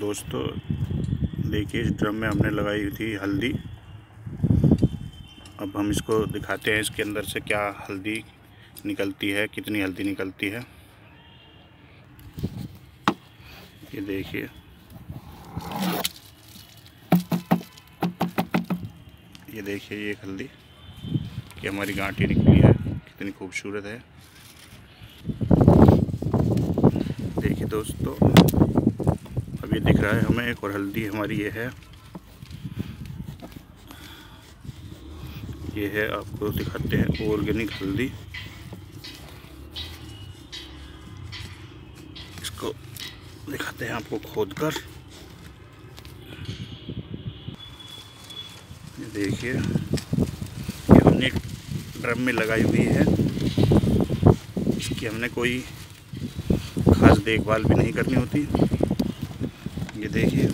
दोस्तों देखिए, इस ड्रम में हमने लगाई थी हल्दी। अब हम इसको दिखाते हैं इसके अंदर से क्या हल्दी निकलती है, कितनी हल्दी निकलती है। ये देखिए, ये देखिए, ये हल्दी कि हमारी गांठी निकली है, कितनी खूबसूरत है। देखिए दोस्तों, अब ये दिख रहा है हमें एक और हल्दी हमारी ये है, आपको दिखाते हैं ऑर्गेनिक हल्दी। इसको दिखाते हैं आपको खोद कर। ये देखिए, ये हमने एक ड्रम में लगाई हुई है। इसकी हमने कोई खास देखभाल भी नहीं करनी होती। ये देखिए,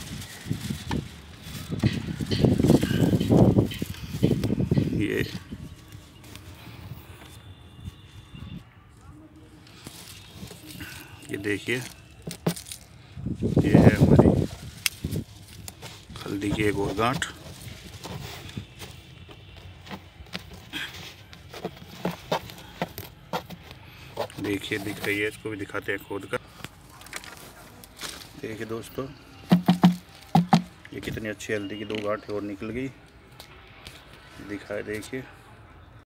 ये देखिए, ये है हमारी हल्दी की एक और गांठ। देखिए, दिख रही है, इसको भी दिखाते हैं खोद कर। देखिए दोस्तों, ये कितनी अच्छी हल्दी की 2 गांठें और निकल गई। दिखाए, देखिए।